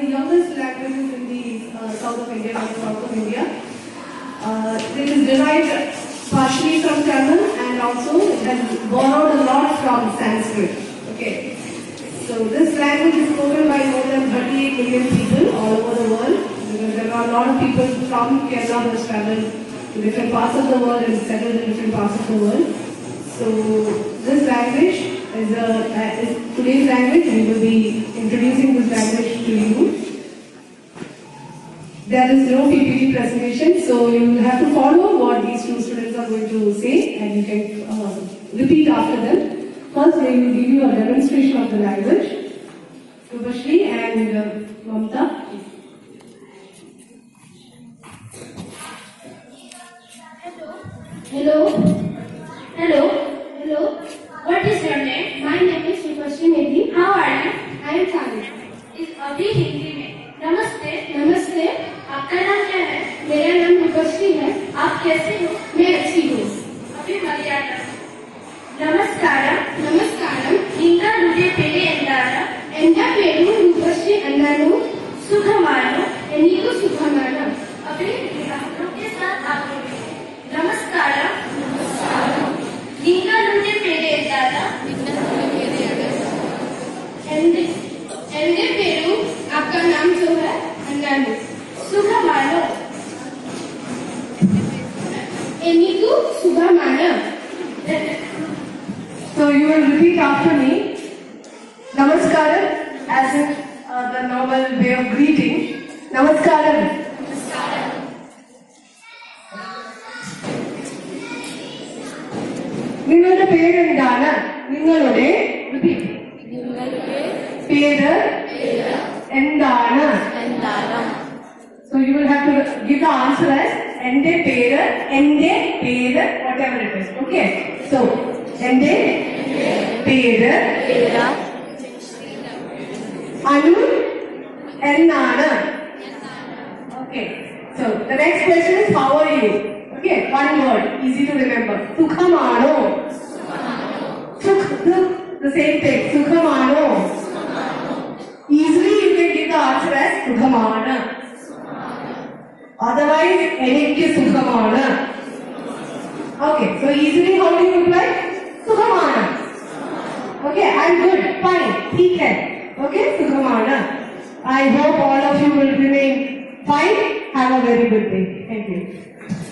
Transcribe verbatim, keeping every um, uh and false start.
the youngest languages in the uh, south of India, and south of India. Uh, it is derived partially from Tamil and also it has borrowed a lot from Sanskrit. Okay. So this language is spoken by more than thirty-eight million people all over the world. Because there are a lot of people from Kerala who have traveled to different parts of the world and settled in different parts of the world. So this language is, a, is today's language. We will be introducing this language to you. There is no P P T presentation, so you will have to follow what these two students are going to say and you can uh, repeat after them. First, they will give you a demonstration of the language. Subhashri and uh, Mamta. Hello. Hello. Hello. What is your name? My name is Subhashri Mehdi. How are you? I am Thani. इस अभी हिंदी में नमस्ते नमस्ते आपका नाम क्या है? मेरा नाम सुभश्री है. आप कैसे हो? मैं अच्छी हूँ. अभी मलयालम. नमस्कारम नमस्कारम इंगा लुडे पेरे एंडारा एंडा पेरू सुभश्री अन्नानु सुखमानो एनीको सुखमानो. अभी हम लोग के साथ आप लोग नमस्कारम नमस्कारम इंगा लुडे पेरे एंडारा एंडे एंडे पेरू आपका नाम जो है अन्नानु सुखमानो एनीको सुखमानो. So you will repeat after me. Namaskaram, as in uh, the normal way of greeting. Namaskaram. Namaskaram. നിങ്ങളുടെ പേരെന്താണ്? നിങ്ങളുടെ repeat. പേര് എന്താണ്? So you will have to give the answer as എന്റെ പേര്, എന്റെ പേര്, whatever it is. Okay. So എന്റെ പേര് അനു എന്നാണ്. Okay. So the next question is how are you? Okay. One word, easy to remember. സുഖമാണോ? Sukh, the same thing. സുഖമാണോ? Easily you can give the answer as സുഖമാണ്. Otherwise, എനിക്ക് സുഖമാണ്. Okay, so easily how do you reply? Sukhamana. Okay, I'm good, fine, ठीक है. Okay, Sukhamana. I hope all of you will remain fine. Have a very good day. Thank you.